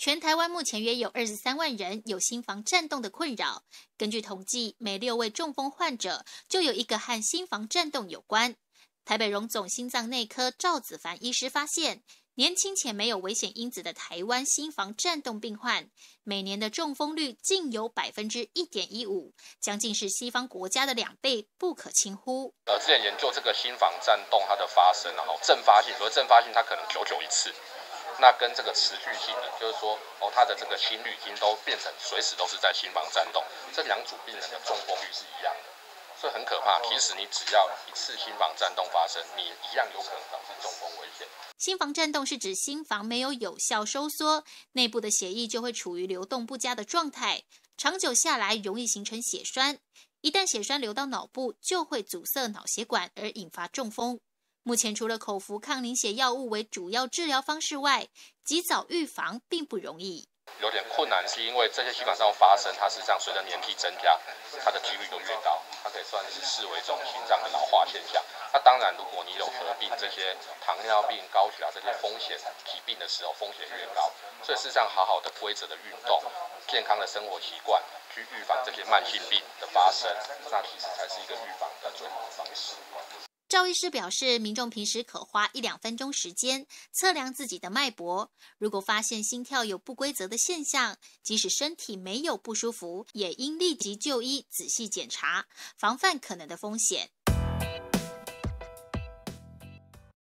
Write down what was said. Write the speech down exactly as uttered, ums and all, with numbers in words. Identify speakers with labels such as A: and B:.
A: 全台湾目前约有二十三万人有心房颤动的困扰。根据统计，每六位中风患者就有一个和心房颤动有关。台北荣总心脏内科赵子凡医师发现，年轻且没有危险因子的台湾心房颤动病患，每年的中风率竟有百分之一点一五，将近是西方国家的两倍，不可轻忽。
B: 呃，之前研究这个心房颤动它的发生，然后阵发性，所谓阵发性，它可能久久一次。那跟这个持续性的，就是说，哦，它的这个心率已经都变成随时都是在心房颤动，这两组病人的中风率是一样的，所以很可怕。其实你只要一次心房颤动发生，你一样有可能导致中风危险。
A: 心房颤动是指心房没有有效收缩，内部的血液就会处于流动不佳的状态，长久下来容易形成血栓。一旦血栓流到脑部，就会阻塞脑血管，而引发中风。目前除了口服抗凝血药物为主要治疗方式外，及早预防并不容易。
B: 有点困难，是因为这些心房颤动发生，它实际上随着年纪增加，它的几率就越高，它可以算是视为一种心脏的老化现象。那当然，如果你有合并这些糖尿病、高血压这些风险疾病的时候，风险越高。所以事实上，好好的规则的运动、健康的生活习惯，去预防这些慢性病的发生，那其实才是一个预防的最好的方式。
A: 赵医师表示，民众平时可花一两分钟时间测量自己的脉搏，如果发现心跳有不规则的现象，即使身体没有不舒服，也应立即就医，仔细检查，防范可能的风险。